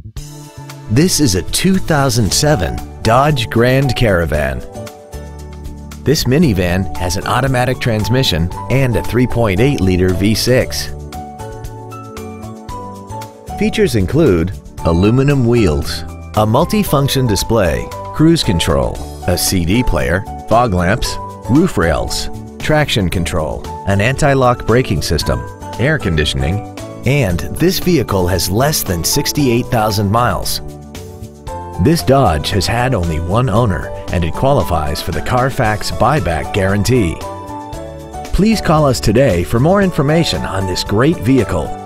This is a 2007 Dodge Grand Caravan. This minivan has an automatic transmission and a 3.8-liter V6. Features include aluminum wheels, a multi-function display, cruise control, a CD player, fog lamps, roof rails, traction control, an anti-lock braking system, air conditioning, and this vehicle has less than 68,000 miles. This Dodge has had only one owner and it qualifies for the Carfax buyback guarantee. Please call us today for more information on this great vehicle.